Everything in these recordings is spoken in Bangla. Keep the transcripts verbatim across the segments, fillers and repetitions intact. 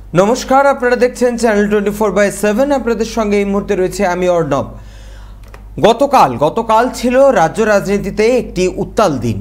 नमस्कार আপনারা দেখছেন channel twenty four by seven আপনাদের সঙ্গে এই মুহূর্তে রয়েছে আমি অর্ণব। গতকাল গতকাল ছিল রাজ্য রাজনীতিতে একটি উত্তাল দিন।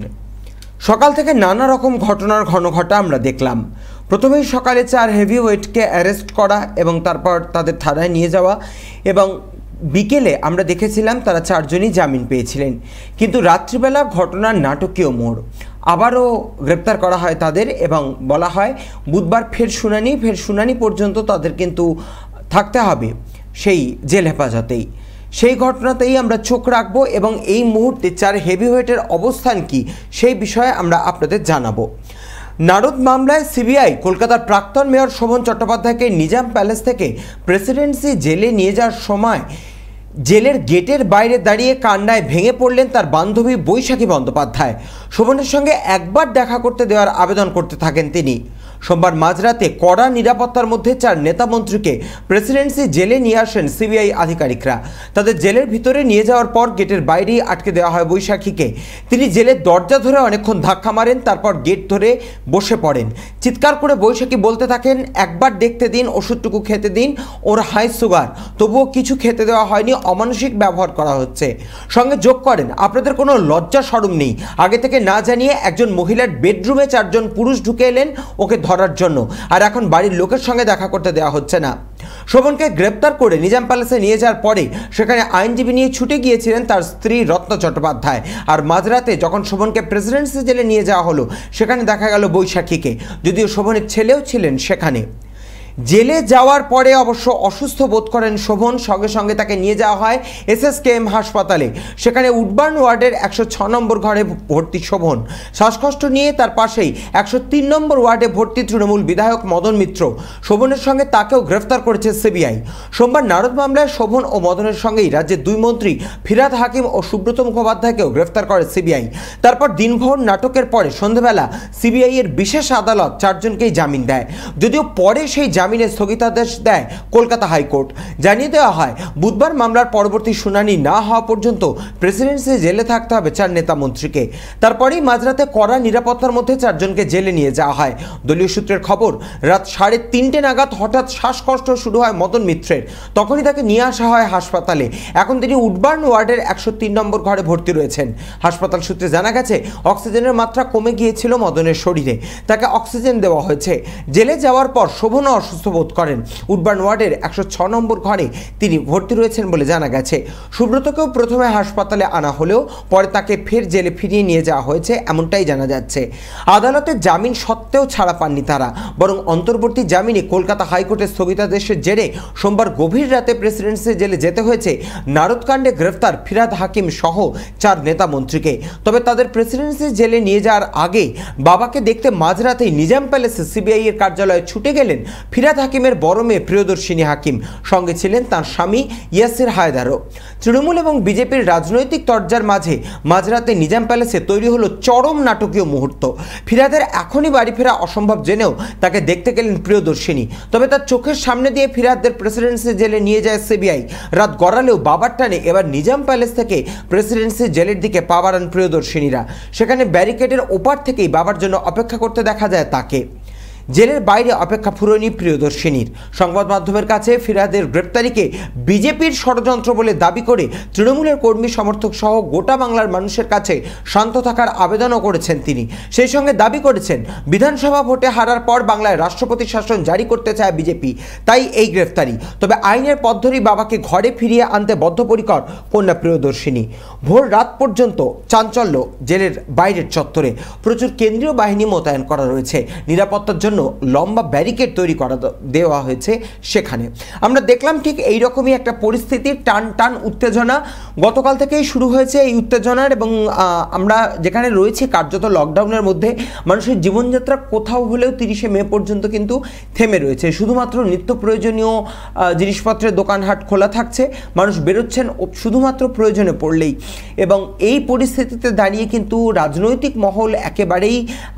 সকাল থেকে নানা রকম ঘটনার ঘনঘটা আমরা দেখলাম। প্রথমেই সকালে চার হেভিওয়েটকে অ্যারেস্ট করা এবং তারপর তাদের থানায় নিয়ে যাওয়া, এবং বিকেলে আমরা দেখেছিলাম তারা চারজনই জামিন পেয়েছিলেন। কিন্তু রাত্রিবেলা ঘটনার নাটকীয় মোড়, আবারও গ্রেপ্তার করা হয় তাদের এবং বলা হয় বুধবার ফের শুনানি ফের শুনানি পর্যন্ত তাদের কিন্তু থাকতে হবে সেই জেল হেফাজতেই। সেই ঘটনাতেই আমরা চোখ রাখবো এবং এই মুহূর্তে চার হেভিওয়েটের অবস্থান কি সেই বিষয়ে আমরা আপনাদের জানাবো। নারদ মামলায় সিবিআই কলকাতার প্রাক্তন মেয়র শোভন চট্টোপাধ্যায়কে নিজাম প্যালেস থেকে প্রেসিডেন্সি জেলে নিয়ে যাওয়ার সময় জেলের গেটের বাইরে দাঁড়িয়ে কান্নায় ভেঙে পড়লেন তার বান্ধবী বৈশাখী বন্দ্যোপাধ্যায়। শোভনের সঙ্গে একবার দেখা করতে দেওয়ার আবেদন করতে থাকেন তিনি। সোমবার মাঝরাতে কড়া নিরাপত্তার মধ্যে চার নেতামন্ত্রীকে প্রেসিডেন্সি জেলে নিয়ে আসেন সিবিআই আধিকারিকরা। তাদের জেলের ভিতরে নিয়ে যাওয়ার পর গেটের বাইরেই আটকে দেওয়া হয় বৈশাখীকে। তিনি জেলের দরজা ধরে অনেকক্ষণ ধাক্কা মারেন, তারপর গেট ধরে বসে পড়েন। চিৎকার করে বৈশাখী বলতে থাকেন, একবার দেখতে দিন, ওষুধটুকু খেতে দিন, ওর হাই সুগার, তবুও কিছু খেতে দেওয়া হয়নি, অমানসিক ব্যবহার করা হচ্ছে। সঙ্গে যোগ করেন, আপনাদের কোনো লজ্জা শরম নেই, আগে থেকে না জানিয়ে একজন মহিলার বেডরুমে চারজন পুরুষ ঢুকে এলেন ওকে ধরার জন্য, আর এখন বাড়ির লোকের সঙ্গে দেখা করতে দেওয়া হচ্ছে না। শোভনকে গ্রেপ্তার করে নিজাম প্যালেসে নিয়ে যাওয়ার পরে সেখানে আইনজীবী নিয়ে ছুটে গিয়েছিলেন তার স্ত্রী রত্না চট্টোপাধ্যায়। আর মাঝরাতে যখন শোভনকে প্রেসিডেন্সি জেলে নিয়ে যাওয়া হলো সেখানে দেখা গেল বৈশাখীকে, যদিও শোভনের ছেলেও ছিলেন সেখানে। জেলে যাওয়ার পরে অবশ্য অসুস্থ বোধ করেন শোভন, সঙ্গে সঙ্গে তাকে নিয়ে যাওয়া হয় এসএসকেএম হাসপাতালে। সেখানে উডবার্ন ওয়ার্ডের একশো ছ নম্বর ঘরে ভর্তি শোভন। শ্বাসকষ্ট নিয়ে তার পাশেই একশো তিন নম্বর ওয়ার্ডে ভর্তি তৃণমূল বিধায়ক মদন মিত্র। শোভনের সঙ্গে তাকেও গ্রেফতার করেছে সিবিআই। সোমবার নারদ মামলায় শোভন ও মদনের সঙ্গেই রাজ্যের দুই মন্ত্রী ফিরহাদ হাকিম ও সুব্রত মুখোপাধ্যায়কেও গ্রেফতার করে সিবিআই। তারপর দিনভর নাটকের পরে সন্ধ্যাবেলা সিবিআই এর বিশেষ আদালত চারজনকেই জামিন দেয়, যদিও পরে সেই জামিনে স্থগিতাদেশ দেয় কলকাতা হাইকোর্ট। জানিয়ে দেওয়া হয় বুধবার মামলার পরবর্তী শুনানি না হওয়া পর্যন্ত প্রেসিডেন্সি জেলে থাকতে হবে চার নেতা মন্ত্রীকে। তারপরেই মাঝরাতে কড়া নিরাপত্তার মধ্যে চারজনকে জেলে নিয়ে যাওয়া হয়। দলীয় সূত্রের খবর, রাত সাড়ে তিনটে নাগাদ হঠাৎ শ্বাসকষ্ট শুরু হয় মদন মিত্রের, তখনই তাকে নিয়ে আসা হয় হাসপাতালে। এখন তিনি উডবার্ন ওয়ার্ডের একশো তিন নম্বর ঘরে ভর্তি রয়েছেন। হাসপাতাল সূত্রে জানা গেছে অক্সিজেনের মাত্রা কমে গিয়েছিল মদনের শরীরে, তাকে অক্সিজেন দেওয়া হয়েছে। জেলে যাওয়ার পর শোভনও অসুস্থ বোধ করেন। উডবার্ন ওয়ার্ডের একশো ছ নম্বর ঘরে তিনি ভর্তি রয়েছেন বলে জানা গেছে। সুব্রতকেও প্রথমে হাসপাতালে আনা হলেও পরে তাকে ফের জেলে ফিরিয়ে নিয়ে যাওয়া হয়েছে, এমনটাই জানা যাচ্ছে। আদালতের জামিন সত্ত্বেও ছাড়া পাননি তারা, বরং অন্তর্বর্তী জামিনে কলকাতা হাইকোর্টের স্থগিতাদেশের জেরে সোমবার গভীর রাতে প্রেসিডেন্সি জেলে যেতে হয়েছে নারদকাণ্ডে গ্রেফতার ফিরহাদ হাকিম সহ চার নেতা মন্ত্রীকে। তবে তাদের প্রেসিডেন্সি জেলে নিয়ে যাওয়ার আগে বাবাকে দেখতে মাঝরাতেই নিজাম প্যালেসে সিবিআই এর কার্যালয়ে ছুটে গেলেন ফিরহাদ হাকিমের বড় মেয়ে প্রিয়দর্শিনী হাকিম। সঙ্গে ছিলেন তার স্বামী ইয়াসির হায়দারও। তৃণমূল এবং বিজেপির রাজনৈতিক তরজার মাঝে মাঝরাতে নিজাম প্যালেসে তৈরি হলো চরম নাটকীয় মুহূর্ত। ফিরহাদের এখনই বাড়ি ফেরা অসম্ভব জেনেও তাকে দেখতে গেলেন প্রিয়দর্শিনী। তবে তার চোখের সামনে দিয়ে ফিরহাদের প্রেসিডেন্সি জেলে নিয়ে যায় সিবিআই। রাত গড়ালেও বাবার টানে এবার নিজাম প্যালেস থেকে প্রেসিডেন্সি জেলের দিকে পা বাড়ান প্রিয়দর্শিনীরা। সেখানে ব্যারিকেডের ওপার থেকেই বাবার জন্য অপেক্ষা করতে দেখা যায় তাকে। জেলের বাইরে অপেক্ষা ফুরোয়নি প্রিয়দর্শিনীর। সংবাদ মাধ্যমের কাছে ফিরহাদের গ্রেপ্তারিকে বিজেপির ষড়যন্ত্র বলে দাবি করে তৃণমূলের কর্মী সমর্থক সহ গোটা বাংলার মানুষের কাছে শান্ত থাকার আবেদনও করেছেন তিনি। সেই সঙ্গে দাবি করেছেন বিধানসভা ভোটে হারার পর বাংলায় রাষ্ট্রপতি শাসন জারি করতে চায় বিজেপি, তাই এই গ্রেফতারি। তবে আইনের পথ ধরেই বাবাকে ঘরে ফিরিয়ে আনতে বদ্ধপরিকর কন্যা প্রিয়দর্শিনী। ভোর রাত পর্যন্ত চাঞ্চল্য জেলের বাইরের চত্বরে। প্রচুর কেন্দ্রীয় বাহিনী মোতায়েন করা রয়েছে। নিরাপত্তার জন্য লম্বা ব্যারিকেড তৈরি করা দেওয়া হয়েছে সেখানে। আমরা দেখলাম ঠিক এই রকমই একটা পরিস্থিতির টান টান উত্তেজনা গতকাল থেকেই শুরু হয়েছে এই উত্তেজনার, এবং আমরা যেখানে রয়েছে কার্যত লকডাউনের মধ্যে মানুষের জীবনযাত্রা কোথাও হলেও তিরিশে মে পর্যন্ত কিন্তু থেমে রয়েছে। শুধুমাত্র নিত্য প্রয়োজনীয় জিনিসপত্রের দোকানহাট খোলা থাকছে, মানুষ বেরোচ্ছেন শুধুমাত্র প্রয়োজনে পড়লেই। এবং এই পরিস্থিতিতে দাঁড়িয়ে কিন্তু রাজনৈতিক মহল একেবারেই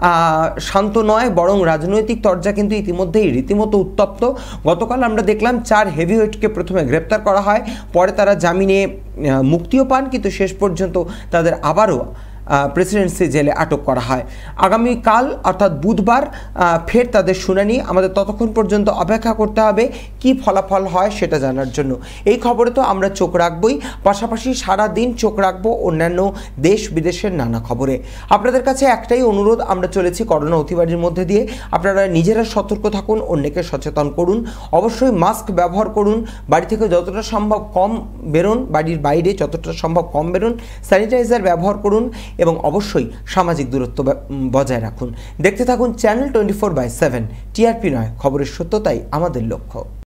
শান্ত নয়, বরং রাজনৈতিক তরজা কিন্তু ইতিমধ্যেই রীতিমতো উত্তপ্ত। গতকাল আমরা দেখলাম চার হেভিওয়েটকে প্রথমে গ্রেপ্তার করা হয়, পরে তারা জামিনে মুক্তিও পান, কিন্তু শেষ পর্যন্ত তাদের আবারও প্রেসিডেন্সি জেলে আটক করা হয়। আগামীকাল অর্থাৎ বুধবার ফের তাদের শুনানি। আমাদের ততক্ষণ পর্যন্ত অপেক্ষা করতে হবে কি ফলাফল হয় সেটা জানার জন্য। এই খবরে তো আমরা চোখ রাখবই, পাশাপাশি সারা দিন চোখ রাখবো অন্যান্য দেশ বিদেশের নানা খবরে। আপনাদের কাছে একটাই অনুরোধ, আমরা চলেছি করোনা অতিমারির মধ্যে দিয়ে, আপনারা নিজেরা সতর্ক থাকুন, অন্যকে সচেতন করুন, অবশ্যই মাস্ক ব্যবহার করুন, বাড়ি থেকে যতটা সম্ভব কম বেরোন, বাড়ির বাইরে যতটা সম্ভব কম বেরোন, স্যানিটাইজার ব্যবহার করুন এবং অবশ্যই সামাজিক দূরত্ব বজায় রাখুন। দেখতে থাকুন channel twenty four by seven. TRP নয়, খবরের সত্যতাই আমাদের লক্ষ্য।